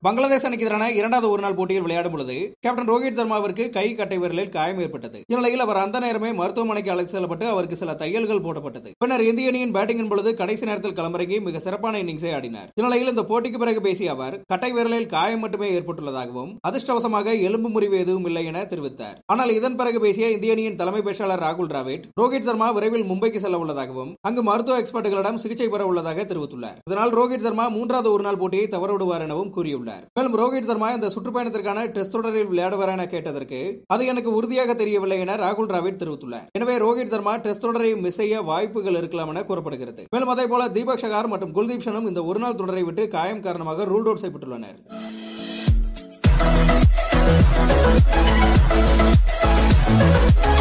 பங்களாதேஷ் அணிக்கு எதிரான இரண்டாவது ஒருநாள் போட்டியில் விளையாடும் பொழுது கேப்டன் ரோஹித் சர்மாவிற்கு கை கட்டை விரலில் காயம் ஏற்பட்டது. இந்நிலையில் அவர் அந்த நேரமே மருத்துவமனைக்கு அழைத்து செல்லப்பட்டு அவருக்கு சில தையல்கள் போடப்பட்டது. பின்னர் இந்திய அணியின் பேட்டிங்கின் பொழுது கடைசி நேரத்தில் களமிறங்கி மிக சிறப்பான இன்னிங்ஸை ஆடினார். இந்நிலையில் இந்த போட்டிக்கு பிறகு பேசிய அவர் கட்டை விரலில் காயம் மட்டுமே ஏற்பட்டுள்ளதாகவும் அதிர்ஷ்டவசமாக எலும்பு முறிவு எதுவும் இல்லை என தெரிவித்தார். ஆனால் இதன் பிறகு பேசிய இந்திய அணியின் தலைமை பேச்சாளர் ராகுல் டிராவிட் ரோஹித் சர்மா விரைவில் மும்பைக்கு செல்ல உள்ளதாகவும் அங்கு மருத்துவ எக்ஸ்பர்ட்டுகளிடம் சிகிச்சை பெற உள்ளதாக தெரிவித்துள்ளார். இதனால் ரோஹித் சர்மா மூன்றாவது ஒருநாள் போட்டியை தவறவிடுவார் எனவும் கூறியுள்ளார். மேலும் ரோஹித் சர்மா இந்த சுற்றுப்பயணத்திற்கான டெஸ்ட் தொடரில் விளையாடுவார் என கேட்டதற்கு அது எனக்கு உறுதியாக தெரியவில்லை என ராகுல் டிராவிட் தெரிவித்துள்ளார். எனவே ரோஹித் சர்மா டெஸ்ட் தொடரை மிஸ் செய்ய வாய்ப்புகள் இருக்கலாம் என கூறப்படுகிறது. மேலும் அதே போல தீபக் சகார் மற்றும் குல்தீப் ஷனும் இந்த ஒருநாள் தொடரை விட்டு காயம் காரணமாக ரூல்ட் அவுட் செய்யப்பட்டுள்ளனர்.